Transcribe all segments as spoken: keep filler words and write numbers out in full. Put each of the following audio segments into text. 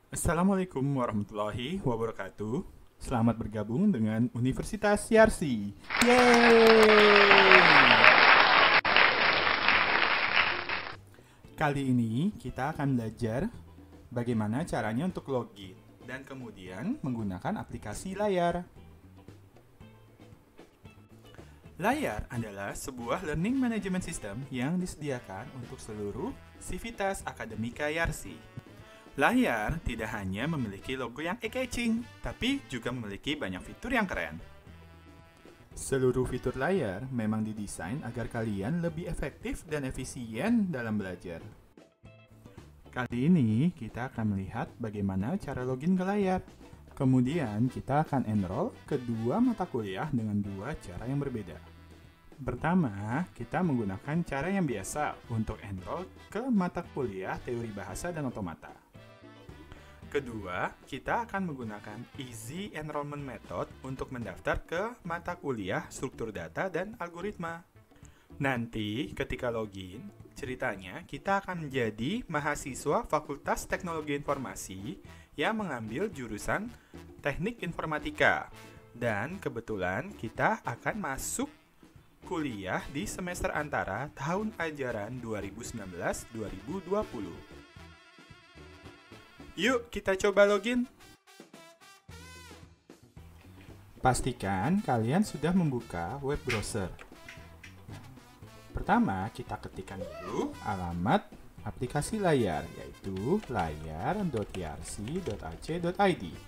Assalamualaikum warahmatullahi wabarakatuh. Selamat bergabung dengan Universitas Yarsi. Yeay! Kali ini kita akan belajar bagaimana caranya untuk login dan kemudian menggunakan aplikasi layar. Layar adalah sebuah learning management system yang disediakan untuk seluruh sivitas akademika Yarsi. Layar tidak hanya memiliki logo yang eye-catching, tapi juga memiliki banyak fitur yang keren. Seluruh fitur layar memang didesain agar kalian lebih efektif dan efisien dalam belajar. Kali ini kita akan melihat bagaimana cara login ke layar. Kemudian kita akan enroll ke dua mata kuliah dengan dua cara yang berbeda. Pertama, kita menggunakan cara yang biasa untuk enroll ke mata kuliah teori bahasa dan otomata. Kedua, kita akan menggunakan Easy Enrollment Method untuk mendaftar ke mata kuliah struktur data dan algoritma. Nanti, ketika login, ceritanya kita akan menjadi mahasiswa Fakultas Teknologi Informasi yang mengambil jurusan Teknik Informatika. Dan kebetulan kita akan masuk kuliah di semester antara tahun ajaran dua ribu sembilan belas dua ribu dua puluh. Yuk, kita coba login. Pastikan kalian sudah membuka web browser. Pertama, kita ketikkan dulu alamat aplikasi layar, yaitu layar dot yarsi dot a c dot i d.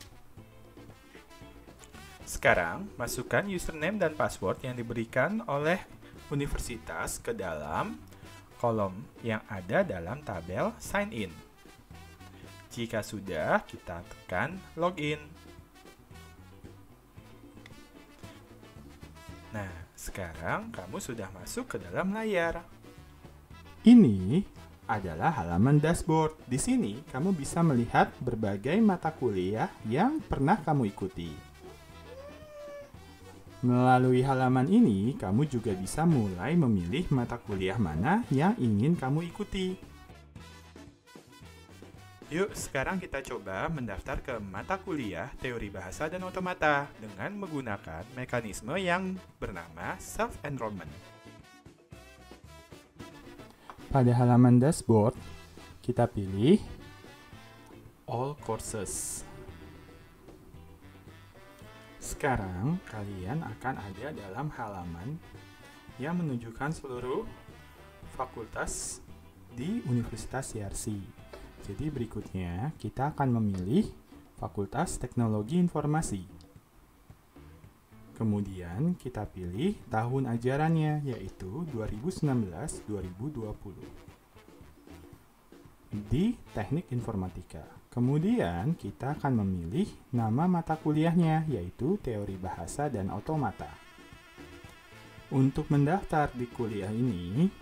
Sekarang, masukkan username dan password yang diberikan oleh universitas ke dalam kolom yang ada dalam tabel sign in. Jika sudah, kita tekan login. Nah, sekarang kamu sudah masuk ke dalam layar. Ini adalah halaman dashboard. Di sini, kamu bisa melihat berbagai mata kuliah yang pernah kamu ikuti. Melalui halaman ini, kamu juga bisa mulai memilih mata kuliah mana yang ingin kamu ikuti. Yuk, sekarang kita coba mendaftar ke mata kuliah Teori Bahasa dan Otomata dengan menggunakan mekanisme yang bernama self-enrollment. Pada halaman dashboard, kita pilih All Courses. Sekarang, kalian akan ada dalam halaman yang menunjukkan seluruh fakultas di Universitas Yarsi. Jadi berikutnya kita akan memilih Fakultas Teknologi Informasi. Kemudian kita pilih tahun ajarannya, yaitu dua ribu sembilan belas dua ribu dua puluh di Teknik Informatika. Kemudian kita akan memilih nama mata kuliahnya, yaitu Teori Bahasa dan Otomata. Untuk mendaftar di kuliah ini,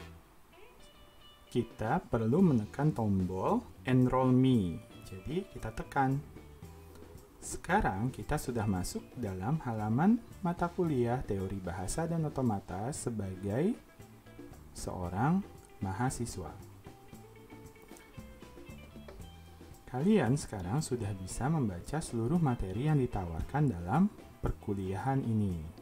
kita perlu menekan tombol Enroll Me. Jadi kita tekan. Sekarang kita sudah masuk dalam halaman mata kuliah Teori Bahasa dan Otomata sebagai seorang mahasiswa. Kalian sekarang sudah bisa membaca seluruh materi yang ditawarkan dalam perkuliahan ini.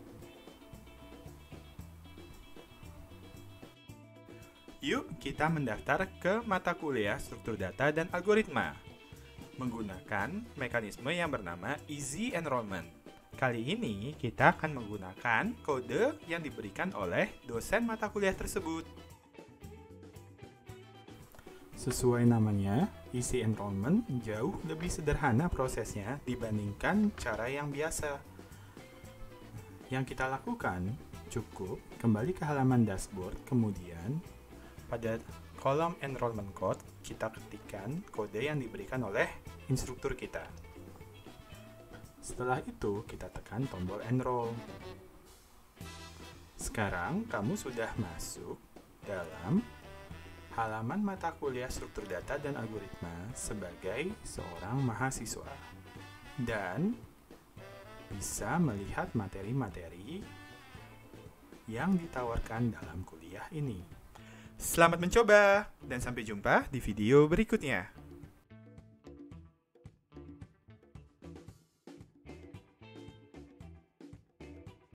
Yuk, kita mendaftar ke mata kuliah struktur data dan algoritma menggunakan mekanisme yang bernama Easy Enrollment. Kali ini kita akan menggunakan kode yang diberikan oleh dosen mata kuliah tersebut. Sesuai namanya, Easy Enrollment jauh lebih sederhana prosesnya dibandingkan cara yang biasa. Yang kita lakukan, cukup kembali ke halaman dashboard, kemudian pada kolom enrollment code, kita ketikkan kode yang diberikan oleh instruktur kita. Setelah itu, kita tekan tombol enroll. Sekarang, kamu sudah masuk dalam halaman mata kuliah struktur data dan algoritma sebagai seorang mahasiswa. Dan bisa melihat materi-materi yang ditawarkan dalam kuliah ini. Selamat mencoba, dan sampai jumpa di video berikutnya.